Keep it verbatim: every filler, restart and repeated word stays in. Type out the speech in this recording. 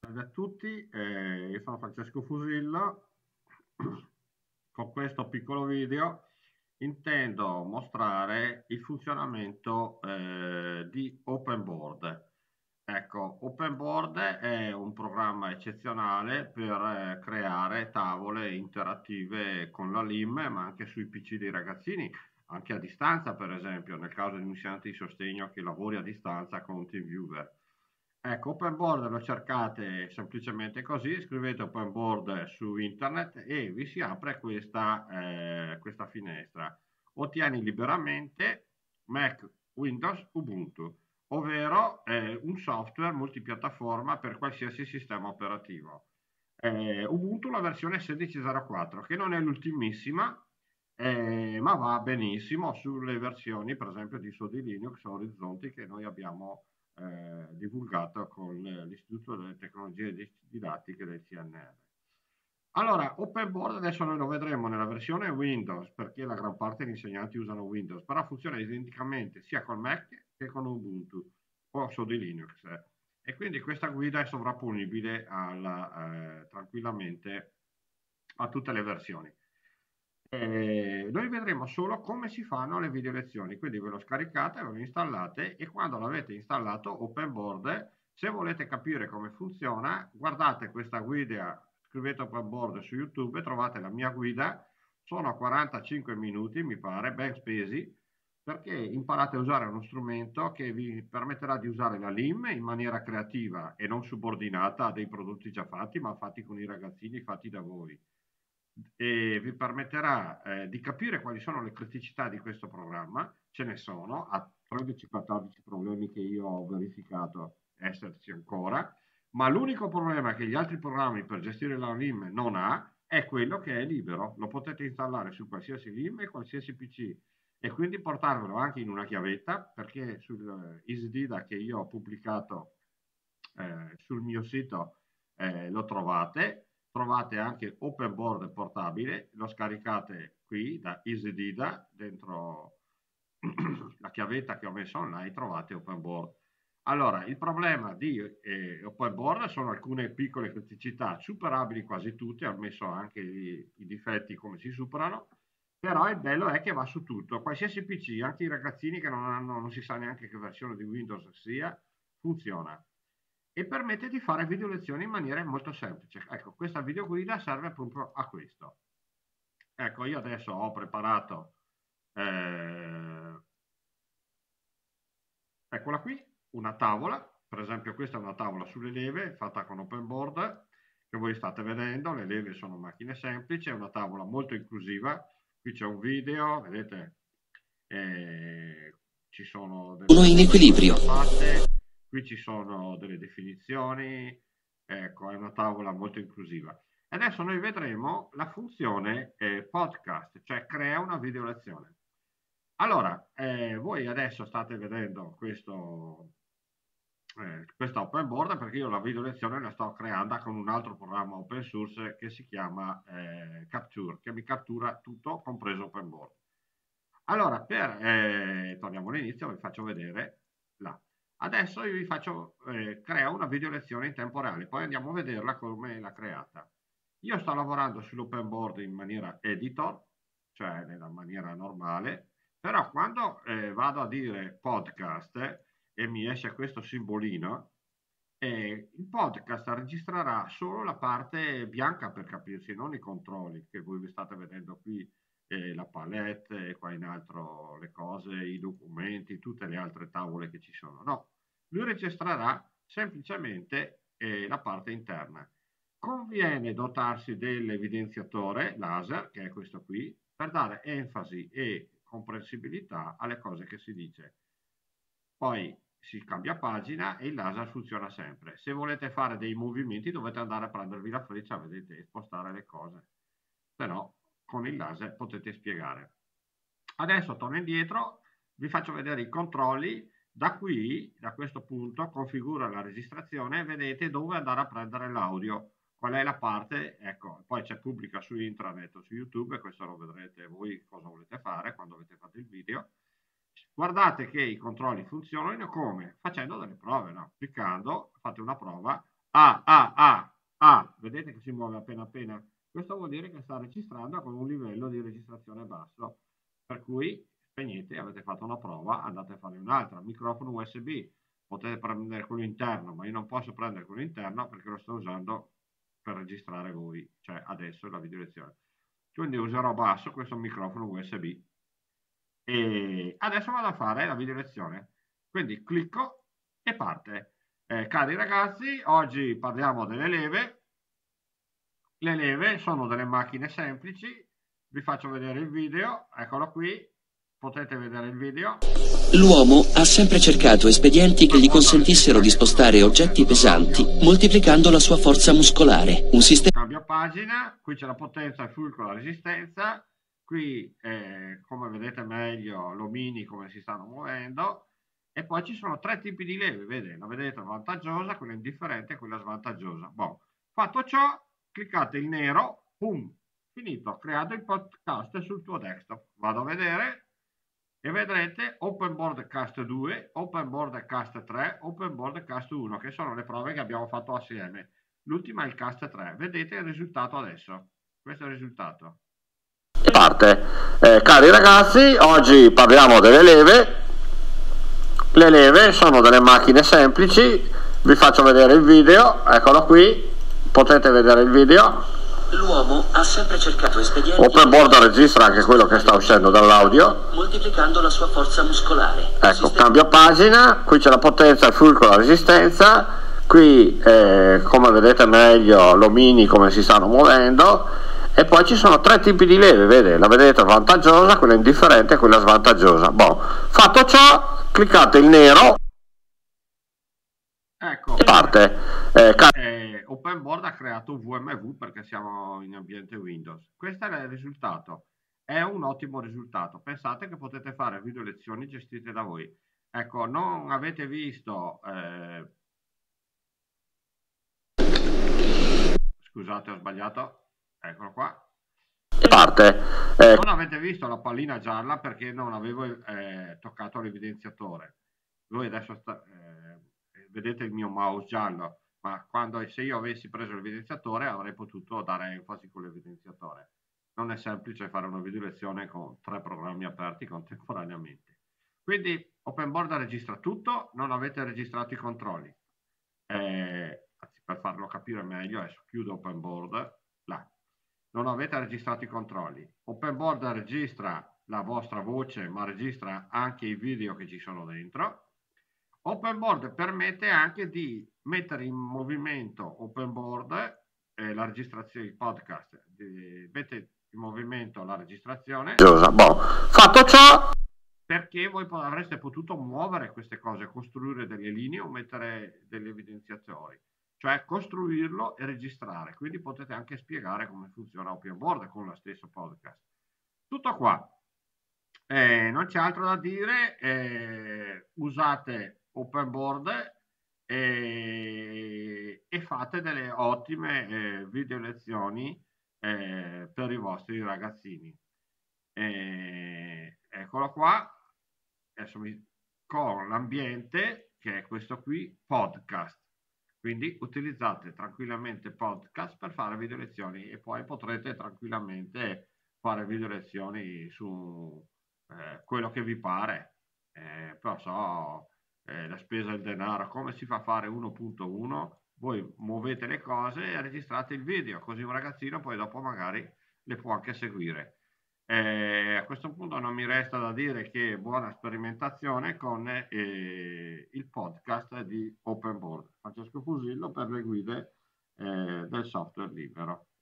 Salve a tutti, eh, io sono Francesco Fusillo. Con questo piccolo video intendo mostrare il funzionamento eh, di OpenBoard. Ecco, OpenBoard è un programma eccezionale per eh, creare tavole interattive con la L I M, ma anche sui P C dei ragazzini, anche a distanza, per esempio, nel caso di un insegnante di sostegno che lavori a distanza con un TeamViewer. Ecco, OpenBoard lo cercate semplicemente così, scrivete OpenBoard su internet e vi si apre questa, eh, questa finestra. Ottieni liberamente Mac, Windows, Ubuntu, ovvero eh, un software multipiattaforma per qualsiasi sistema operativo. Eh, Ubuntu la versione sedici punto zero quattro, che non è l'ultimissima, eh, ma va benissimo sulle versioni, per esempio, di Sodi Linux o Orizzonti che noi abbiamo eh, divulgato con l'Istituto delle Tecnologie Didattiche del C N R. Allora, OpenBoard adesso noi lo vedremo nella versione Windows, perché la gran parte degli insegnanti usano Windows, però funziona identicamente sia con Mac che con Ubuntu o Sodi Linux. E quindi questa guida è sovrapponibile alla, eh, tranquillamente a tutte le versioni. Eh, noi vedremo solo come si fanno le video lezioni, quindi ve lo scaricate, ve lo installate e quando l'avete installato OpenBoard, se volete capire come funziona, guardate questa guida, scrivete OpenBoard su YouTube, trovate la mia guida, sono quarantacinque minuti mi pare, ben spesi, perché imparate a usare uno strumento che vi permetterà di usare la L I M in maniera creativa e non subordinata a dei prodotti già fatti, ma fatti con i ragazzini, fatti da voi, e vi permetterà eh, di capire quali sono le criticità di questo programma. Ce ne sono, a tredici quattordici problemi che io ho verificato esserci ancora, ma l'unico problema che gli altri programmi per gestire la L I M non ha è quello che è libero, lo potete installare su qualsiasi L I M e qualsiasi P C e quindi portarvelo anche in una chiavetta, perché sul EasyDida che io ho pubblicato eh, sul mio sito eh, lo trovate. Trovate anche OpenBoard portabile, lo scaricate qui da EasyDida, dentro la chiavetta che ho messo online trovate OpenBoard. Allora, il problema di eh, OpenBoard sono alcune piccole criticità, superabili quasi tutte, ho messo anche i, i difetti come si superano, però il bello è che va su tutto, qualsiasi P C, anche i ragazzini che non hanno, non si sa neanche che versione di Windows sia, funziona e permette di fare video lezioni in maniera molto semplice. Ecco, questa video guida serve proprio a questo. Ecco, io adesso ho preparato, eh, eccola qui, una tavola, per esempio questa è una tavola sulle leve fatta con OpenBoard, che voi state vedendo, le leve sono macchine semplici, è una tavola molto inclusiva, qui c'è un video, vedete, eh, ci sono delle in equilibrio. fatte, qui ci sono delle definizioni, ecco, è una tavola molto inclusiva. Adesso noi vedremo la funzione eh, podcast, cioè crea una video lezione. Allora, eh, voi adesso state vedendo questo, eh, questa OpenBoard perché io la video lezione la sto creando con un altro programma open source che si chiama eh, Capture, che mi cattura tutto, compreso OpenBoard. Allora, per, eh, torniamo all'inizio, vi faccio vedere là. Adesso io vi faccio, eh, creo una video lezione in tempo reale, poi andiamo a vederla come l'ha creata. Io sto lavorando sull'OpenBoard in maniera editor, cioè nella maniera normale, però quando eh, vado a dire podcast eh, e mi esce questo simbolino, eh, il podcast registrerà solo la parte bianca per capirsi, non i controlli che voi state vedendo qui, eh, la palette e qua in alto le cose, i documenti, tutte le altre tavole che ci sono. No, lui registrerà semplicemente eh, la parte interna. Conviene dotarsi dell'evidenziatore laser, che è questo qui, per dare enfasi e comprensibilità alle cose che si dice. Poi si cambia pagina e il laser funziona sempre. Se volete fare dei movimenti dovete andare a prendervi la freccia, vedete, e spostare le cose. Se no, con il laser potete spiegare. Adesso torno indietro, vi faccio vedere i controlli. Da qui, da questo punto, configura la registrazione e vedete dove andare a prendere l'audio. Qual è la parte? Ecco, poi c'è pubblica su intranet o su YouTube, e questo lo vedrete voi cosa volete fare quando avete fatto il video. Guardate che i controlli funzionano come? Facendo delle prove, no? Cliccando, fate una prova, Ah, ah, ah, ah, vedete che si muove appena appena? Questo vuol dire che sta registrando con un livello di registrazione basso, per cui spegnete, avete fatto una prova, andate a fare un'altra. Microfono U S B, potete prendere quello interno, ma io non posso prendere quello interno perché lo sto usando per registrare voi, cioè adesso la video lezione. Quindi userò basso questo microfono U S B. E adesso vado a fare la video lezione. Quindi clicco e parte. Eh, cari ragazzi, oggi parliamo delle leve. Le leve sono delle macchine semplici. Vi faccio vedere il video. Eccolo qui. Potete vedere il video. L'uomo ha sempre cercato espedienti che gli consentissero di spostare oggetti pesanti, moltiplicando la sua forza muscolare. Un sistema... Cambio pagina. Qui c'è la potenza, il fulcro, la resistenza. Qui, eh, come vedete meglio, l'omini come si stanno muovendo. E poi ci sono tre tipi di leve, vedete, la vedete vantaggiosa, quella indifferente e quella svantaggiosa. Bon. Fatto ciò, cliccate il nero, boom, finito, creato il podcast sul tuo desktop. Vado a vedere e vedrete Open Board Cast due, Open Board Cast tre, Open Board Cast uno, che sono le prove che abbiamo fatto assieme. L'ultima è il Cast tre. Vedete il risultato adesso. Questo è il risultato. Parte. Eh, cari ragazzi, oggi parliamo delle leve. Le leve sono delle macchine semplici, vi faccio vedere il video, eccolo qui, potete vedere il video. L'uomo ha sempre cercato espedienti... Open Board registra anche quello che sta uscendo dall'audio. Moltiplicando la sua forza muscolare. Ecco, Sistema... cambio pagina, qui c'è la potenza, il fulcro, la resistenza, qui eh, come vedete meglio l'omini come si stanno muovendo. E poi ci sono tre tipi di leve, vede? La vedete vantaggiosa, quella indifferente e quella svantaggiosa. Bon, fatto ciò, cliccate il nero. Ecco, parte. Eh, eh, Open Board ha creato V M V perché siamo in ambiente Windows. Questo è il risultato. È un ottimo risultato. Pensate che potete fare video lezioni gestite da voi. Ecco, non avete visto... Eh... Scusate, ho sbagliato. Eccolo qua. Parte. Eh, non avete visto la pallina gialla perché non avevo eh, toccato l'evidenziatore. Voi adesso sta, eh, vedete il mio mouse giallo, ma quando, se io avessi preso l'evidenziatore avrei potuto dare enfasi con l'evidenziatore. Non è semplice fare una video lezione con tre programmi aperti contemporaneamente. Quindi Open Board registra tutto, non avete registrato i controlli. Eh, per farlo capire meglio, adesso chiudo Open Board, là. Non avete registrato i controlli. Open Board registra la vostra voce, ma registra anche i video che ci sono dentro. Open Board permette anche di mettere in movimento Open Board, eh, la registrazione, il podcast, di, mette in movimento la registrazione. Bon. Fatto ciò, perché voi avreste potuto muovere queste cose, costruire delle linee o mettere degli evidenziatori. Cioè costruirlo e registrare, quindi potete anche spiegare come funziona Open Board con lo stesso podcast. Tutto qua, eh, non c'è altro da dire, eh, usate Open Board eh, e fate delle ottime eh, video lezioni eh, per i vostri ragazzini. Eh, eccolo qua, adesso mi, con l'ambiente che è questo qui, podcast. Quindi utilizzate tranquillamente podcast per fare video lezioni e poi potrete tranquillamente fare video lezioni su eh, quello che vi pare. Eh, però so, eh, la spesa del denaro, come si fa a fare uno punto uno? Voi muovete le cose e registrate il video, così un ragazzino poi dopo magari le può anche seguire. Eh, a questo punto non mi resta da dire che buona sperimentazione con eh, il podcast di Open Board. Francesco Fusillo per le guide eh, del software libero.